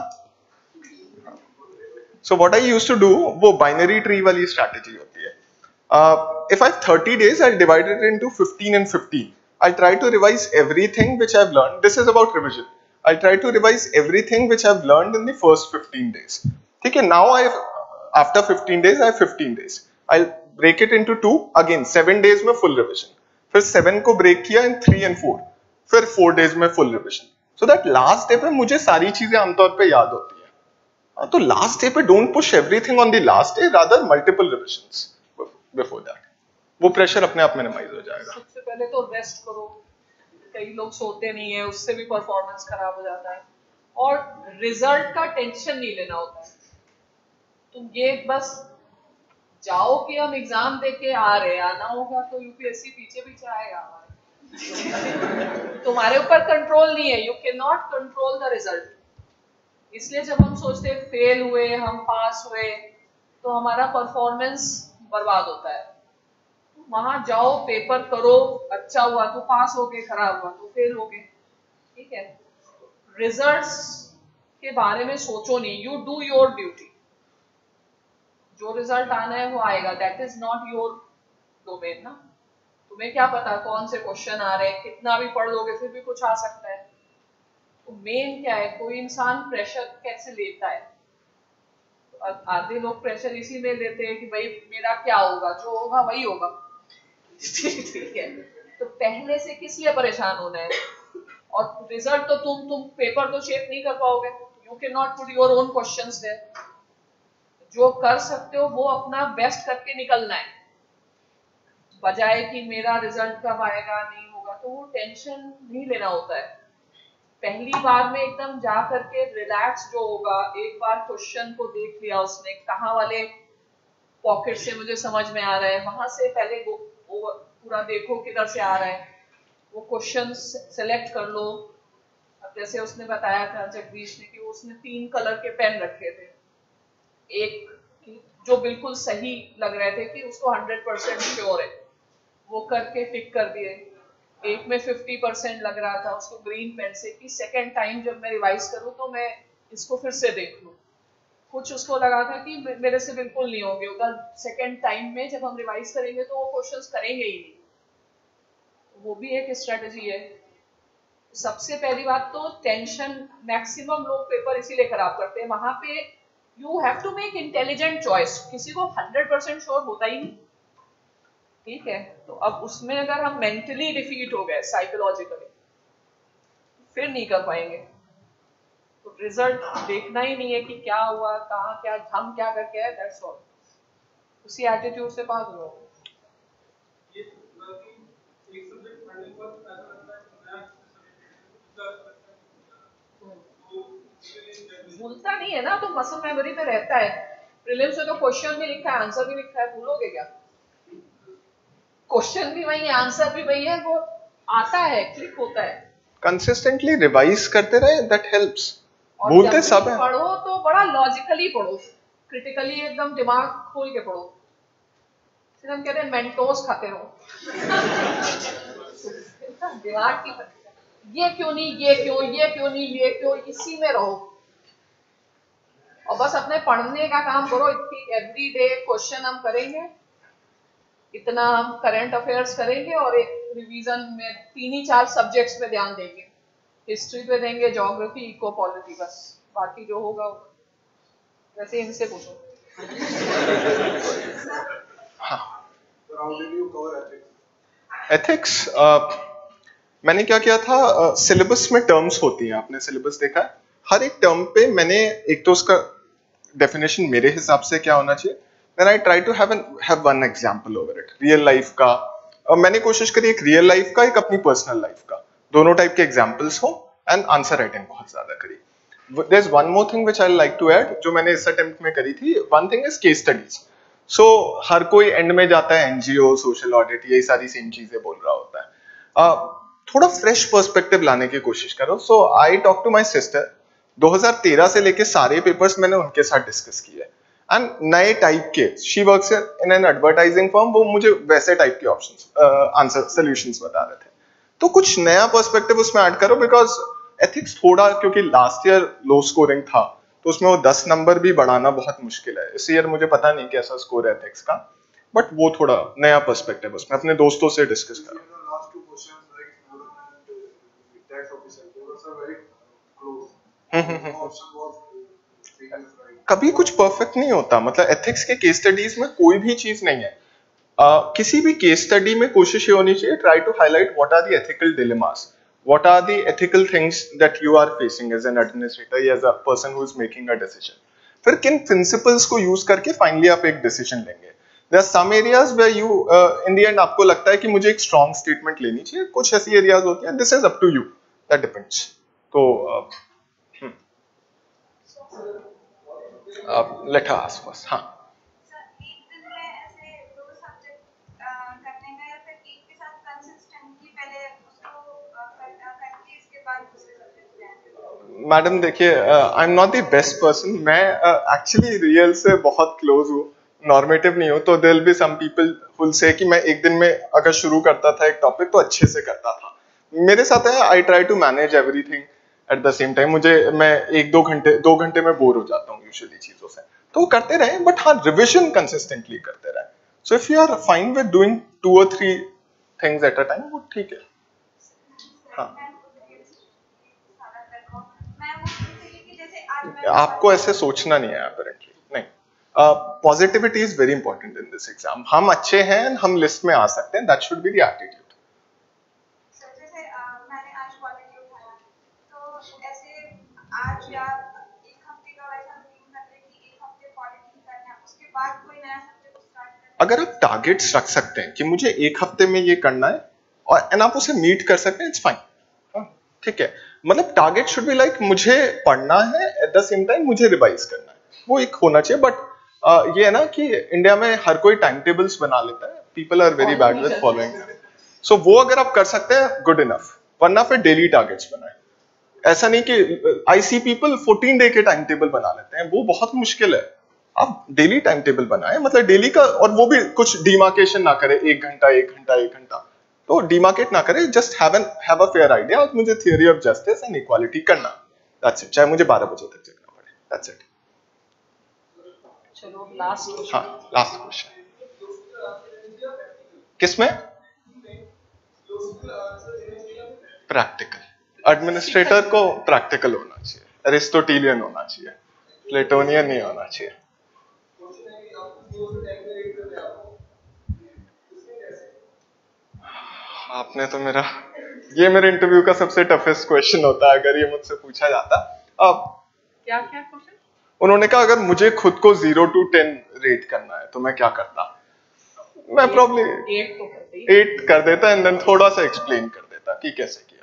I: So what I used to do, वो binary tree वाली strategy होती है. Uh, if I have thirty days, I'll divide it into fifteen and fifteen. I'll try to revise everything which I've learned. This is about revision. I'll try to revise everything which I've learned in the first fifteen days. Okay, now I've, after fifteen days, I have fifteen days. I'll break it into two, again seven days में full revision, फिर seven को break किया in three and four, फिर four days में full revision, so that last day पे मुझे सारी चीजें आमतौर पे याद होती है। तो last day पे don't push everything on the last day, rather multiple revisions before that, वो pressure अपने आप minimize हो जाएगा।
A: सबसे पहले तो रेस्ट करो, कई लोग सोते नहीं है, उससे भी परफॉर्मेंस खराब हो जाता है, और रिजल्ट का टेंशन नहीं लेना होता है। तुम ये बस जाओ कि हम एग्जाम दे के आ रहे हैं, आना होगा तो यूपीएससी पीछे पीछे आएगा हमारे। तुम्हारे ऊपर कंट्रोल नहीं है, you can not control the result. इसलिए जब हम सोचते हैं फेल हुए, हम पास हुए, तो हमारा परफॉर्मेंस बर्बाद होता है। वहां जाओ, पेपर करो, अच्छा हुआ तो पास हो गए, खराब हुआ तो फेल हो गए, ठीक है। रिजल्ट्स के बारे में सोचो नहीं, यू डू योर ड्यूटी, जो रिजल्ट आना है वो आएगा, that is not your domain ना। तुम्हें क्या पता कौन से क्वेश्चन आ रहे हैं, कितना भी पढ़ लोगे फिर भी कुछ आ सकता है। तो मेन क्या है, कोई इंसान प्रेशर कैसे लेता है? आधे लोग प्रेशर इसी में लेते हैं कि भाई मेरा क्या होगा, जो होगा वही होगा, ठीक है। तो पहले से किस लिए परेशान होना है? और रिजल्ट तो तुम तुम पेपर तो शेप नहीं कर पाओगे, you can not put your own questions there. जो कर सकते हो वो अपना बेस्ट करके निकलना है, बजाय कि मेरा रिजल्ट कब आएगा, नहीं होगा, तो वो टेंशन नहीं लेना होता है। पहली बार में एकदम जा करके रिलैक्स जो होगा, एक बार क्वेश्चन को देख लिया उसने, कहाँ वाले पॉकेट से मुझे समझ में आ रहा है, वहां से पहले पूरा देखो किधर से आ रहा है, वो क्वेश्चन सेलेक्ट कर लो। अब जैसे उसने बताया था जगदीश ने कि उसने तीन कलर के पेन रखे थे, एक जो बिल्कुल सही लग रहे थे कि उसको हंड्रेड परसेंट श्योर है, वो करके टिक कर दिए। एक में फिफ्टी परसेंट लग रहा था उसको ग्रीन पेन से कि सेकेंड टाइम जब मैं रिवाइज करूं तो मैं इसको फिर से देख लूं। कुछ उसको लगा था कि मेरे से बिल्कुल नहीं होंगे, उधर सेकेंड टाइम में जब हम रिवाइज करेंगे तो वो क्वेश्चंस करेंगे ही नहीं। वो भी एक स्ट्रेटजी है। सबसे पहली बात तो टेंशन, मैक्सिमम लोग पेपर इसीलिए खराब करते हैं, वहां पे you have to make intelligent choice. किसी को हंड्रेड परसेंट श्योर होता ही नहीं, ठीक है। तो अब उसमें अगर हम मेंटली डिफीट हो गए, साइकोलॉजिकली, फिर नहीं कर पाएंगे। तो रिजल्ट देखना ही नहीं है कि क्या हुआ, कहाँ क्या, हम क्या करके आए, दैट्स ऑल। उसी एटीट्यूड से पास हो। भूलता नहीं है ना, तो मसल मेमोरी पे रहता है। प्रीलिम्स में तो क्वेश्चन भी लिखा है, आंसर भी लिखा है, भूलोगे क्या? क्वेश्चन भी वही है, आंसर भी वही है, वो आता है, क्लिक होता है।
I: कंसिस्टेंटली रिवाइज करते रहे, दैट हेल्प्स। भूलते सब है।
A: पढ़ो तो बड़ा लॉजिकली पढ़ो, क्रिटिकली एकदम दिमाग खोल के पढ़ो। फिर हम कहते हैं मेंटोस खाते रहो दिमाग की, ये क्यों नहीं, ये क्यों, ये क्यों नहीं, ये क्यों, इसी में रहो और बस अपने पढ़ने का काम करो। एवरी डे क्वेश्चन हम करेंगे, इतना हम करंट अफेयर्स करेंगे और एक रिवीजन में तीन ही चार सब्जेक्ट्स पे ध्यान देंगे, हिस्ट्री पे देंगे, ज्योग्राफी, इको, पॉलिटी, बस बाकी जो होगा होगा। वैसे इनसे पूछो।
I: एथिक्स मैंने क्या किया था, सिलेबस uh, में टर्म्स होती हैं, आपने सिलेबस देखा है, हर एक टर्म पे मैंने एक तो उसका डेफिनेशन मेरे हिसाब से क्या होना चाहिए, then I try to have an have one example over it, real life का। और मैंने कोशिश करी एक रियल लाइफ का, एक अपनी पर्सनल लाइफ का, दोनों टाइप के एग्जांपल्स हो, एंड आंसर राइटिंग बहुत ज्यादा करी। There is one more thing which I like to add, जो मैंने इस अटेम्प्ट में करी थी। One thing is case studies. So हर कोई एंड में जाता है एनजीओ, सोशल ऑडिट, यही सारी सेम चीजें बोल रहा होता है। uh, थोड़ा फ्रेश पर्सपेक्टिव लाने की कोशिश करो। So I talk to my sister, दो हज़ार तेरह से लेके सारे पेपर्स मैंने उनके साथ डिस्कस किए, एंड नए टाइप के, she works in an advertising firm, वो मुझे वैसे टाइप के ऑप्शंस, आंसर सॉल्यूशंस बता रहे थे। तो कुछ नया पर्सपेक्टिव उसमें ऐड करो, बिकॉज एथिक्स थोड़ा, क्योंकि लास्ट ईयर लो स्कोरिंग था, तो उसमें वो दस नंबर भी बढ़ाना बहुत मुश्किल है। इस ईयर मुझे पता नहीं कैसा स्कोर है एथिक्स का, बट वो थोड़ा नया पर्सपेक्टिव उसमें अपने दोस्तों से डिस्कस करो। कभी कुछ परफेक्ट नहीं होता, मतलब एथिक्स के केस स्टडीज में कोई भी चीज नहीं है। uh, किसी भी केस स्टडी में कोशिश ये होनी चाहिए, try to highlight what are the ethical dilemmas, what are the ethical things that you are facing as an administrator, as a person who is making a decision. फिर किन principles को use करके finally आप एक decision लेंगे। There are some areas where you in the end आपको लगता है कि मुझे एक स्ट्रॉन्ग स्टेटमेंट लेनी चाहिए, कुछ ऐसी एरियाज होती हैं, this is up to you, that depends. तो uh, अब लेट अस आस्क फर्स्ट। हाँ
C: सर, एक दिन में ऐसे दो सब्जेक्ट करने का, या फिर एक के साथ कंसिस्टेंटली पहले उसको करके इसके बाद दूसरे सब्जेक्ट लें?
I: मैडम देखिए, I am not the best person, मैं एक्चुअली uh, रियल से बहुत क्लोज हूँ, नॉर्मेटिव नहीं हूँ। तो there will be some people who'll say कि मैं एक दिन में अगर शुरू करता था एक टॉपिक तो अच्छे से करता था। मेरे साथ है, I try to manage everything at the same time. मुझे मैं एक दो घंटे दो घंटे में बोर हो जाता हूँ यूजुअली चीजों से, तो करते रहे, बट हाँ रिविजन कंसिस्टेंटली करते रहे। So if you are fine with doing two और three things at a time, वो ठीक है। हाँ, आपको ऐसे सोचना नहीं है अपेरेंटली, नहीं। Positivity is very important in this exam. हम अच्छे हैं, हम लिस्ट में आ सकते हैं, that should be the attitude.
C: आज या एक हफ्ते का वैसा रूटीन कर ले कि एक हफ्ते पॉलिटिक्स करना है, उसके बाद कोई नया सब्जेक्ट स्टार्ट करना।
I: अगर आप टारगेट्स रख सकते हैं कि मुझे एक हफ्ते में ये करना है, और एंड आप उसे मीट कर सकते हैं, इट्स फाइन, ठीक है। मतलब टारगेट शुड बी लाइक मुझे पढ़ना है, एट द सेम टाइम मुझे रिवाइज करना है, वो एक होना चाहिए। बट uh, ये है ना कि इंडिया में हर कोई टाइम टेबल्स बना लेता है, people are very bad with following. So वो अगर आप कर सकते हैं, गुड इनफ, वरना फिर डेली टारगेट्स बनाए। ऐसा नहीं कि I see people fourteen day के टाइम टेबल बना लेते हैं, वो बहुत मुश्किल है। आप डेली टाइम टेबल बनाए, मतलब डेली का, और वो भी कुछ डिमार्केशन ना करे, एक घंटा एक घंटा एक घंटा, तो डिमार्केट ना करे, just have an have a fair idea, और मुझे theory of justice and equality करना, दैट्स इट, चाहे मुझे बारह बजे तक जगना पड़े, दैट्स इट।
A: चलो लास्ट क्वेश्चन।
I: हाँ, लास्ट क्वेश्चन किसमें? प्रैक्टिकल। एडमिनिस्ट्रेटर को प्रैक्टिकल होना चाहिए, एरिस्टोटेलियन होना चाहिए, प्लेटोनियन नहीं होना चाहिए। आपने तो मेरा, ये मेरे इंटरव्यू का सबसे टफेस्ट क्वेश्चन होता है अगर ये मुझसे पूछा जाता। अब
A: क्या क्या क्वेश्चन?
I: उन्होंने कहा अगर मुझे खुद को जीरो टू टेन रेट करना है तो मैं क्या करता? मैं प्रॉब्लम
A: एट तो करते
I: एट कर देता एंड देन थोड़ा सा एक्सप्लेन कर देता कि कैसे किया।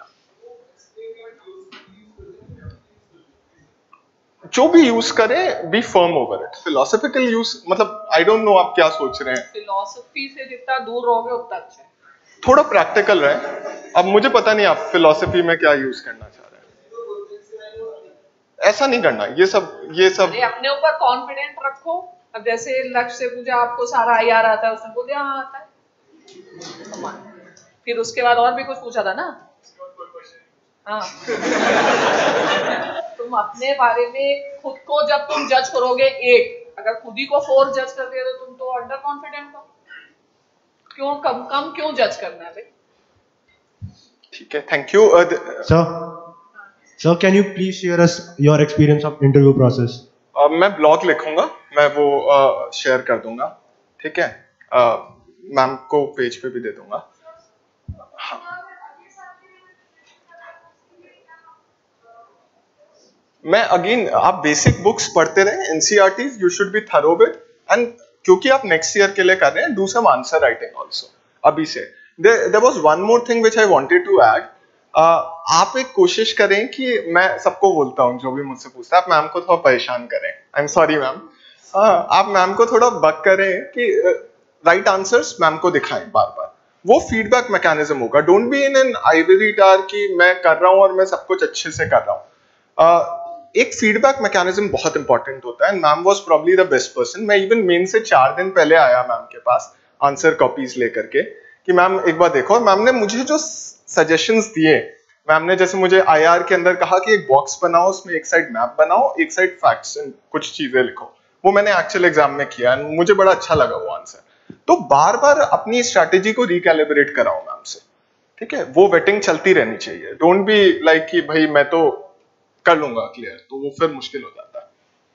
I: जो भी यूज करे, be firm over it. Philosophical use, मतलब आई डोंट नो आप क्या सोच रहे हैं।
A: फिलोसफी से जितना दूर रहोगे उतना अच्छा है।
I: थोड़ा प्रैक्टिकल रहे। अब मुझे पता नहीं आप फिलोसफी में क्या यूज करना चाह रहे हैं। ऐसा नहीं करना, ये सब ये सब
A: अपने ऊपर कॉन्फिडेंट रखो। अब जैसे लक्ष्य से पूछा आपको सारा आई आर आता है, उसने बोल दिया हाँ आता है, फिर उसके बाद और भी कुछ पूछा था ना। हाँ तुम अपने बारे में खुद को जब तुम जज करोगे एट, अगर खुद ही को फोर जज कर दिया तो तुम तो अंडर कॉन्फिडेंट हो। क्यों कम कम क्यों जज करना है भाई?
I: ठीक है, thank you
K: sir. Sir, can you please share us your experience of interview process?
I: मैं ब्लॉग लिखूंगा, मैं वो शेयर कर दूंगा, ठीक है, मैम को पेज पे भी दे दूंगा। हाँ। मैं अगेन, आप बेसिक बुक्स पढ़ते रहे, NCERT you should be thorough with, and क्योंकि आप नेक्स्ट ईयर के लिए कर रहे हैं, do some answer writing also अभी से। There was one more thing which I wanted to add. आप एक कोशिश करें कि मैं सबको बोलता हूँ जो भी मुझसे पूछता है, आप मैम को थोड़ा परेशान करें। आई एम सॉरी मैम, आप मैम को थोड़ा बक करें कि राइट आंसर्स मैम को दिखाएं बार बार, वो फीडबैक मैकेनिज्म होगा। Don't be in an ivory tower कि मैं कर रहा हूँ और मैं सब कुछ अच्छे से कर रहा हूँ। uh, एक फीडबैक मैकेनिज्म बहुत इंपॉर्टेंट होता है। Ma'am was probably the best person. मैं इवन मेन से चार दिन पहले आया मैम के पास आंसर कॉपीज लेकर के कि मैम एक बार देखो, और मैम ने मुझे जो सजेशंस दिए, मैम ने जैसे मुझे आईआर के अंदर कहा कि एक बॉक्स बनाओ, उसमें एक साइड मैप बनाओ, एक साइड फैक्ट्स एंड कुछ चीजें लिखो, वो मैंने एक्चुअल एग्जाम में किया, मुझे बड़ा अच्छा लगा वो आंसर। तो बार बार अपनी स्ट्रैटेजी को रिकैलिब्रेट कराओ मैम से, ठीक है, वो वेटिंग चलती रहनी चाहिए। डोंट बी लाइक कि भाई मैं तो कर लूंगा क्लियर, तो वो फिर मुश्किल हो जाता है।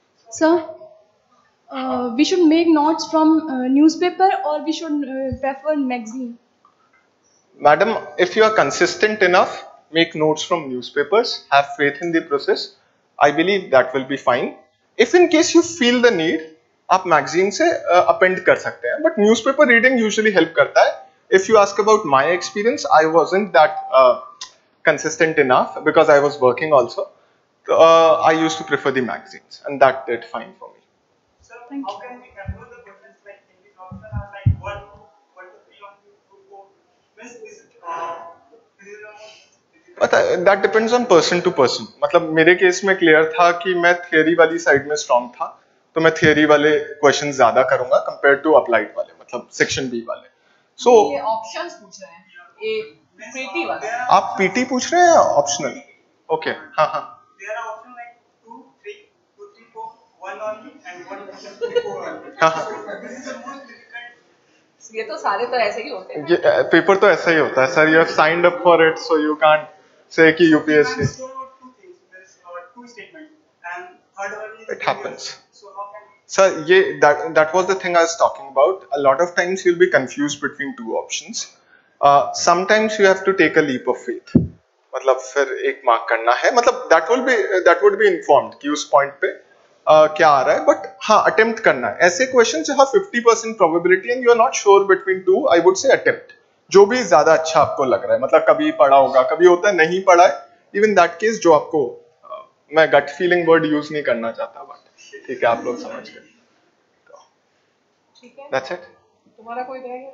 L: Sir, we should make notes from newspaper और we should prefer magazine?
I: Madam, if you are consistent enough, make notes from newspapers, have faith in the process, I believe that will be fine. If in case you feel the need, आप magazine से append uh, कर सकते हैं, but newspaper reading usually help करता है। If you ask about my experience, I wasn't that consistent enough because I was working also. Uh, I used to prefer the magazines, and that did fine for me.
G: Sir, how can we control the questions like in this option are like one, one to three, one to four? Means this, uh, this is almost.
I: But uh, that depends on person to person. मतलब मेरे case में clear था कि मैं theory वाली side में strong था, तो मैं थियरी वाले क्वेश्चन ज्यादा करूंगा कंपेयर टू अप्लाइड वाले, मतलब सेक्शन बी वाले। सो so,
A: ये ऑप्शंस पूछ रहे हैं, ए पीटी वाला।
I: आप पीटी पूछ रहे हैं ऑप्शनल? ओके, हाँ हाँ।
G: There are options like two, three, two, three, four, one only, and one option two, four only.
I: हाँ हाँ।
G: This is the most difficult.
A: ये तो सारे तो ऐसे ही होते हैं।
I: ये पेपर तो ऐसा ही होता है sir. You have signed up for it, so you can't say कि UPSC.
G: Two statements, and third one is.
I: It happens.
G: So how can we?
I: Sir, ये that that was the thing I was talking about. A lot of times you'll be confused between two options. Uh, sometimes you have to take a leap of faith. मतलब फिर एक mark करना है, मतलब that will be that would be informed कि उस point पे uh, क्या आ रहा है, बट हाँ अटेम्प्ट करना है। ऐसे क्वेश्चन जहाँ fifty percent probability and you are not sure between two, I would say attempt जो भी ज्यादा अच्छा आपको लग रहा है। मतलब कभी पढ़ा होगा, कभी होता है नहीं पढ़ा है, इवन दैट केस जो आपको uh, मैं गट फीलिंग वर्ड यूज नहीं करना चाहता, बट ठीक है आप लोग समझ गए।
A: ठीक है,
I: दैट्स इट।
A: तुम्हारा कोई रहेगा?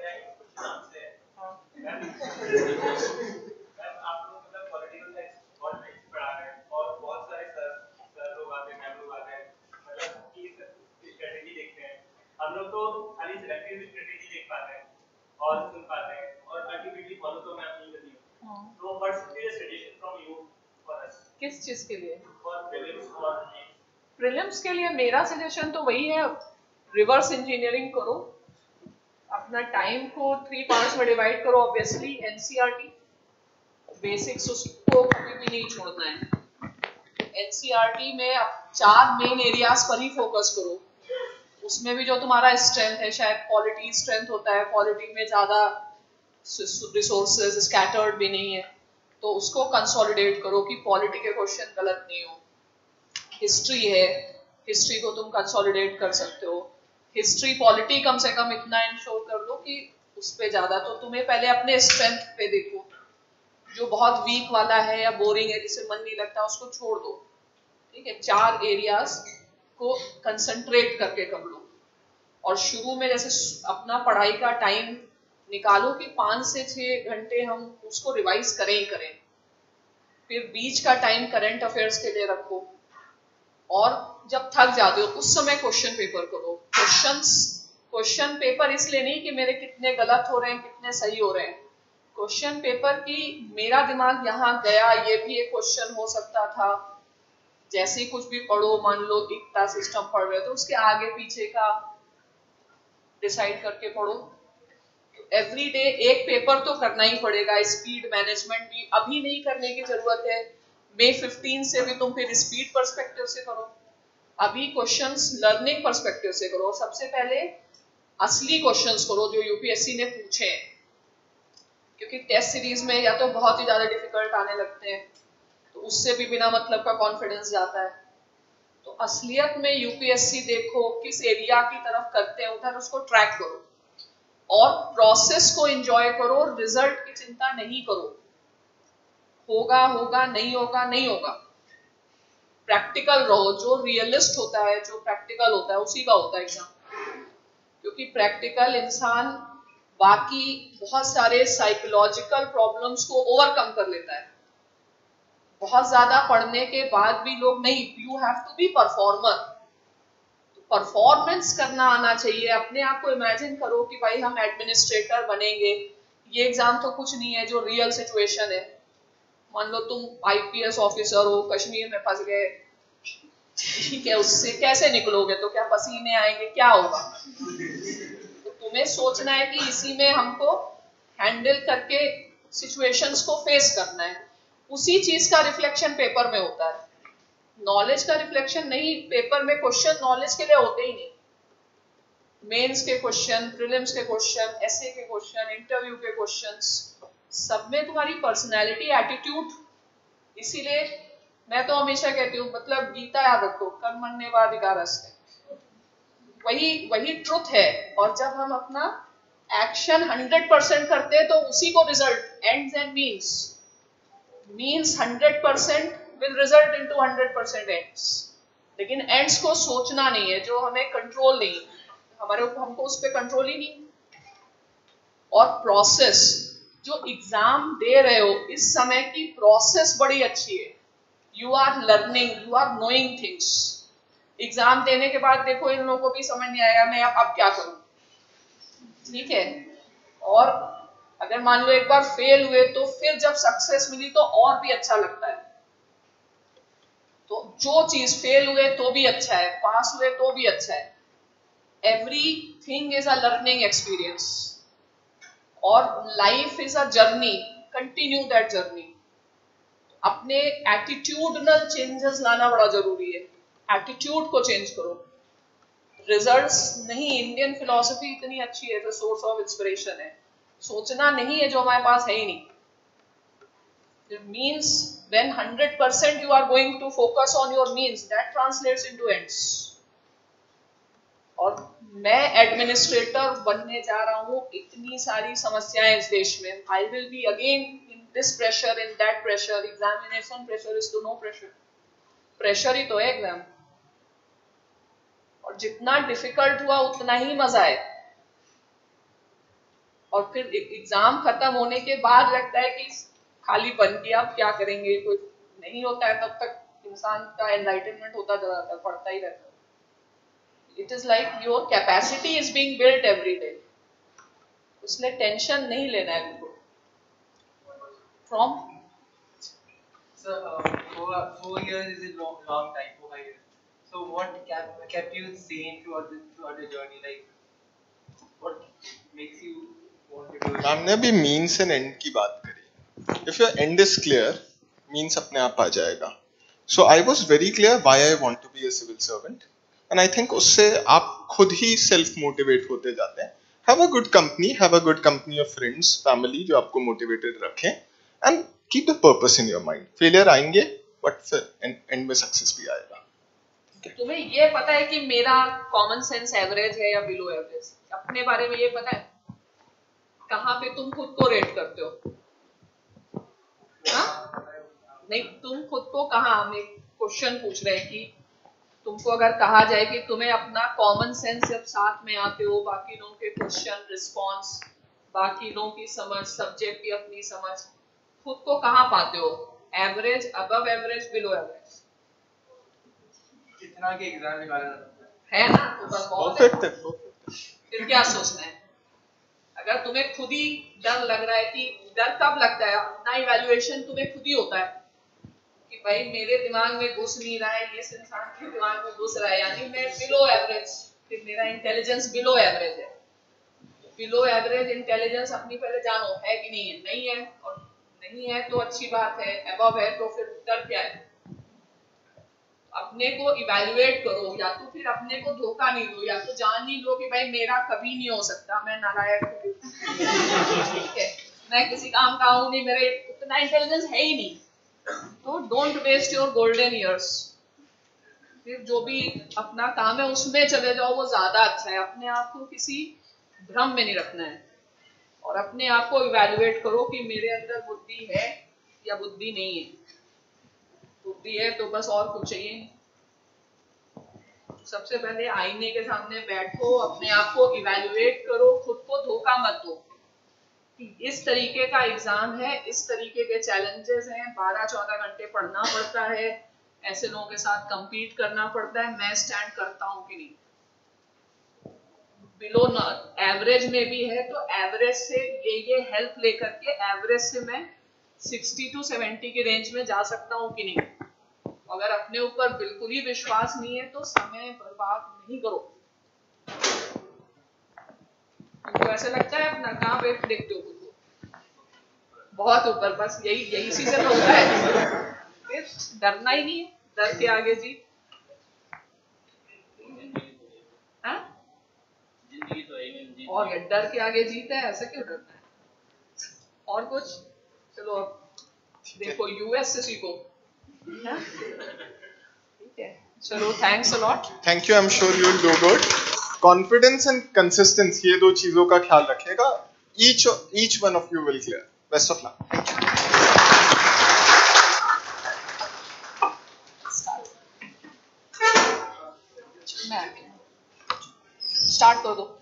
G: हम लोग तो खाली सिलेक्टिव स्ट्रेटेजी देख पाते हैं और सुन पाते हैं और अल्टीमेटली फॉलो तो मैं नहीं करती हूं। तो what's the suggestion from you for us?
A: किस चीज के लिए?
G: फॉर प्रीलिम्स और
A: प्रीलिम्स के लिए मेरा सजेशन तो वही है, रिवर्स इंजीनियरिंग करो, अपना टाइम को थ्री पार्ट्स में डिवाइड करो। ऑब्वियसली एनसीईआरटी बेसिक्स उसको कभी भी नहीं छोड़ना है। एनसीईआरटी में आप चार मेन एरियाज पर ही फोकस करो। उसमें भी जो तुम्हारा स्ट्रेंथ है, शायद पॉलिटी स्ट्रेंथ होता है, पॉलिटी में ज्यादा रिसोर्सेज स्कैटर्ड भी नहीं है, तो उसको कंसोलिडेट करो कि पॉलिटी के क्वेश्चन गलत नहीं हो। हिस्ट्री है, हिस्ट्री को तुम कंसोलिडेट कर सकते हो। हिस्ट्री पॉलिटी कम से कम इतना इंश्योर कर लो कि उस पे ज्यादा, तो तुम्हें पहले अपने स्ट्रेंथ पे देखो, जो बहुत वीक वाला है या बोरिंग है जिसे मन नहीं लगता उसको छोड़ दो। ठीक है, चार एरियाज को कंसंट्रेट करके कर लो। और शुरू में जैसे अपना पढ़ाई का टाइम निकालो कि पाँच से छह घंटे हम उसको रिवाइज करें ही करें। फिर बीच का टाइम करंट अफेयर्स के लिए रखो, और जब थक जाते हो उस समय क्वेश्चन पेपर करो। क्वेश्चंस क्वेश्चन पेपर इसलिए नहीं कि मेरे कितने गलत हो रहे हैं कितने सही हो रहे हैं, क्वेश्चन पेपर की मेरा दिमाग यहाँ गया, ये भी एक क्वेश्चन हो सकता था। जैसे ही कुछ भी पढ़ो, मान लो इतना सिस्टम पढ़ रहे हो तो उसके आगे पीछे का डिसाइड करके पढ़ो। एवरी डे एक पेपर तो करना ही पड़ेगा। स्पीड मैनेजमेंट भी अभी नहीं करने की जरूरत है, मई फिफ्टीन से भी तुम फिर स्पीड पर्सपेक्टिव से करो, अभी क्वेश्चंस लर्निंग पर्सपेक्टिव से करो। सबसे पहले असली क्वेश्चंस करो जो यूपीएससी ने पूछे हैं, क्योंकि टेस्ट सीरीज में या तो बहुत ही ज्यादा डिफिकल्ट आने लगते हैं, तो उससे भी बिना मतलब का कॉन्फिडेंस जाता है। तो असलियत में यूपीएससी देखो किस एरिया की तरफ करते हैं, उधर उसको ट्रैक करो और प्रोसेस को एंजॉय करो, रिजल्ट की चिंता नहीं करो। होगा होगा, नहीं होगा नहीं होगा। प्रैक्टिकल रहो, जो रियलिस्ट होता है, जो प्रैक्टिकल होता है उसी का होता है एग्जाम, क्योंकि प्रैक्टिकल इंसान बाकी बहुत सारे साइकोलॉजिकल प्रॉब्लम्स को ओवरकम कर लेता है। बहुत ज्यादा पढ़ने के बाद भी लोग नहीं, you have to be performer, तो परफॉर्मेंस करना आना चाहिए। अपने आप को इमेजिन करो कि भाई हम एडमिनिस्ट्रेटर बनेंगे, ये एग्जाम तो कुछ नहीं है, जो रियल सिचुएशन है। मान लो तुम आईपीएस ऑफिसर हो, कश्मीर में फंस गए, ठीक है, उससे कैसे निकलोगे? तो क्या पसीने आएंगे, क्या होगा? तो तुम्हें सोचना है कि इसी में हमको हैंडल करके सिचुएशंस को फेस करना है। उसी चीज का रिफ्लेक्शन पेपर में होता है, नॉलेज का रिफ्लेक्शन नहीं। पेपर में क्वेश्चन नॉलेज के लिए होते ही नहीं, मेंस के क्वेश्चन, प्रीलिम्स के क्वेश्चन, एसए के क्वेश्चन, इंटरव्यू के क्वेश्चंस, सब में तुम्हारी पर्सनैलिटी, एटीट्यूड। इसीलिए मैं तो हमेशा कहती हूँ, मतलब गीता याद रखो, कर्मण्येवाधिकारस्ते, वही वही ट्रुथ है। और जब हम अपना एक्शन हंड्रेड परसेंट करते हैं तो उसी को result, ends and means, means hundred percent will result into hundred percent ends. लेकिन एंड्स को सोचना नहीं है, जो हमें कंट्रोल नहीं, हमारे हमको उस पर कंट्रोल ही नहीं। और प्रोसेस, जो एग्जाम दे रहे हो, इस समय की प्रोसेस बड़ी अच्छी है। You are learning, you are knowing things. Exam देने के बाद देखो इन लोगों को भी समझ नहीं आएगा मैं अब, अब क्या करूं, ठीक है। और अगर मान लो एक बार फेल हुए तो फिर जब सक्सेस मिली तो और भी अच्छा लगता है। तो जो चीज फेल हुए तो भी अच्छा है, पास हुए तो भी अच्छा है। Everything is a learning experience और life is a journey, continue that journey. अपने एटीट्यूडनल चेंजेस लाना बड़ा जरूरी है, एटीट्यूड को चेंज करो। रिजल्ट्स नहीं, इंडियन फिलॉसफी इतनी अच्छी है, द सोर्स ऑफ इंस्पिरेशन है। सोचना नहीं है जो हमारे पास है ही नहीं। It means when one hundred percent you are going to focus on your means, that translates into ends. और मैं एडमिनिस्ट्रेटर बनने जा रहा हूँ, इतनी सारी समस्याएं इस देश में, I will be again in this pressure, in that pressure. Examination pressure is to no pressure, pressure ही तो है एग्जाम। और जितना डिफिकल्ट हुआ उतना ही मजा है। और फिर एग्जाम खत्म होने के बाद लगता है कि खाली बन गया, अब क्या करेंगे, कोई नहीं होता है। तब तक इंसान का एनलाइटनमेंट होता जाता है, पढ़ता ही रहता है। It is like your capacity is being built every day, इसलिए टेंशन नहीं लेना है बिल्कुल। From
D: So, uh, four, four years is a long, long time, four five years. So, what kept, kept you sane throughout the, throughout the journey? Like, what makes you want to do it?
I: हमने भी means and and की बात करी। If your end is clear, means अपने आप आ जाएगा। So I was very clear why I want to be a civil servant, and I think उससे आप खुद ही self motivate होते जाते हैं। Have a good company, have a good company of friends, family जो आपको motivated रखें, and keep the purpose in your mind. Failure आएंगे, but फिर end में success भी आएगा।
A: तुम्हें ये पता है कि मेरा कॉमन सेंस एवरेज है या बिलो एवरेज? अपने बारे में ये पता है? कहाँ पे तुम खुद को रेट करते हो? हाँ? नहीं, तुम खुद को कहाँ, हम एक क्वेश्चन पूछ रहे हैं कि तुमको अगर कहा जाए कि तुम्हें अपना कॉमन सेंस जब साथ में आते हो, बाकी लोगों के क्वेश्चन रिस्पॉन्स, बाकी लोगों की समझ, सब्जेक्ट की अपनी समझ, खुद को कहाँ पाते हो? Average, above average, below average?
D: इतना के एग्जाम निकालना
A: है ना, तो बस बहुत है। फिर क्या सोचना है? अगर तुम्हें खुद ही डर लग रहा है, कि डर कब लगता है? अपना इवैल्यूएशन तुम्हें खुद ही होता है कि भाई मेरे दिमाग में घुस नहीं रहा है, ये इंसान के दिमाग में घुस रहा है, यानी मैं बिलो एवरेज, फिर मेरा इंटेलिजेंस बिलो एवरेज है। बिलो एवरेज इंटेलिजेंस अपनी पहले जानो है कि नहीं है, नहीं है और नहीं है तो अच्छी बात है, अबव है तो फिर डर क्या है। अपने को इवैल्यूएट करो, या तो फिर अपने को धोखा नहीं दो, या तो जान नहीं दो कि भाई मेरा कभी नहीं हो सकता, मैं नालायक हूँ, ठीक है, मैं किसी काम का हूँ नहीं, मेरे उतना इंटेलिजेंस है ही नहीं, तो don't waste your golden years. फिर जो भी अपना काम है उसमें चले जाओ, वो ज्यादा अच्छा है। अपने आप को किसी भ्रम में नहीं रखना है और अपने आप को इवैल्यूएट करो कि मेरे अंदर बुद्धि है या बुद्धि नहीं है। बुद्धि है तो बस और कुछ चाहिए नहीं। सबसे पहले आईने के सामने बैठो, अपने आप को इवैल्यूएट करो, खुद को धोखा मत दो। इस तरीके का एग्जाम है, इस तरीके के चैलेंजेस हैं, बारह चौदह घंटे पढ़ना पड़ता है, ऐसे लोगों के साथ compete करना पड़ता है, मैं स्टैंड करता हूँ कि नहीं। बिलो एवरेज में भी है तो एवरेज से ये ये हेल्प लेकर के एवरेज से मैं साठ टू सत्तर की रेंज में जा सकता हूँ कि नहीं। अगर अपने ऊपर बिल्कुल ही विश्वास नहीं है तो समय बर्बाद नहीं करो। तो ऐसा लगता है अपना कहाँ पे देखते हो खुद को, बहुत ऊपर, बस यही यही सीजन होता है। फिर डरना ही नहीं है, डर के आगे जीत। हाँ? और डर के आगे जीत है, ऐसा क्यों डरना है? और कुछ? चलो अब देखो, यूएस से सीखो। हाँ? ठीक है, चलो, thanks a lot.
I: Thank you, I am sure you will do good. Confidence and consistency, ये दो चीजों का ख्याल रखिएगा। Each each one of you will clear. Best of luck. Thank you.
A: Start कर दो।